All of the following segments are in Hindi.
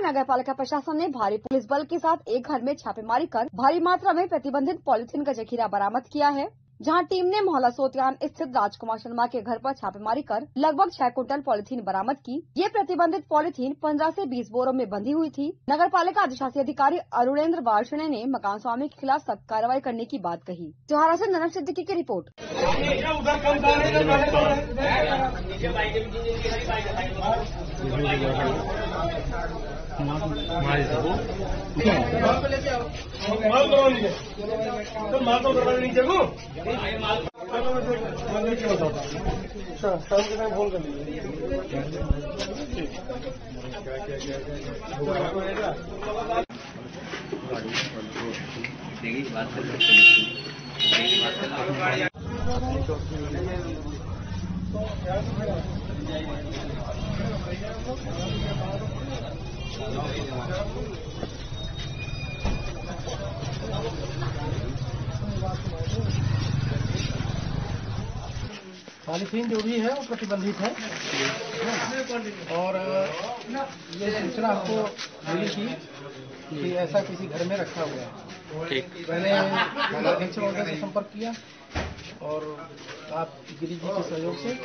नगर पालिका प्रशासन ने भारी पुलिस बल के साथ एक घर में छापेमारी कर भारी मात्रा में प्रतिबंधित पॉलीथीन का जखीरा बरामद किया है। जहां टीम ने मोहल्ला सोतियान स्थित राजकुमार शर्मा के घर पर छापेमारी कर लगभग 6 कुंटल पॉलीथीन बरामद की। ये प्रतिबंधित पॉलीथीन 15 से 20 बोरों में बंधी हुई थी। नगर पालिका अधिशासी अधिकारी अरुणेंद्र वार्षणे ने मकान स्वामी के खिलाफ सख्त कार्रवाई करने की बात कही। जोहारा से ननम सिद्दीकी की रिपोर्ट। फोन कर पॉलीथीन जो भी है वो प्रतिबंधित है और ये सूचना आपको मिली थी कि ऐसा किसी घर में रखा हुआ है। मैंने अध्यक्ष महोदय से संपर्क किया और आप गिरी जी के सहयोग से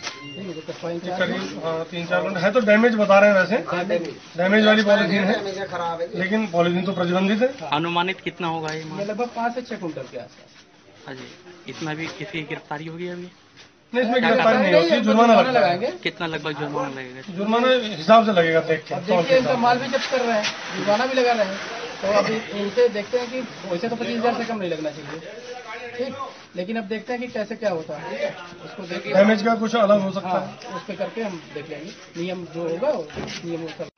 करीब 3-4 घंटे है तो डैमेज बता रहे हैं। वैसे डैमेज वाली पॉलीथीन है, लेकिन पॉलीथीन तो प्रतिबंधित है। अनुमानित कितना होगा ये? लगभग 5 से 6 कुंटल के आसपास। हाँ जी, इसमें भी किसी गिरफ्तारी होगी अभी? नहीं, इसमें गिरफ्तारी नहीं होती, जुर्माना लगाएंगे। कितना लगभग जुर्माना लगेगा? जुर्माना हिसाब से लगेगा देख के। देखिए इनका माल भी जब्त कर रहे हैं, जुर्माना भी लगा रहे हैं, तो अभी इनसे देखते हैं कि वैसे तो 25,000 से कम नहीं लगना चाहिए, ठीक, लेकिन अब देखते हैं कि कैसे क्या होता है, उसको देखिए। डैमेज का कुछ अलग हो सकता है, उस पर करके हम देख लेंगे, नियम जो होगा नियम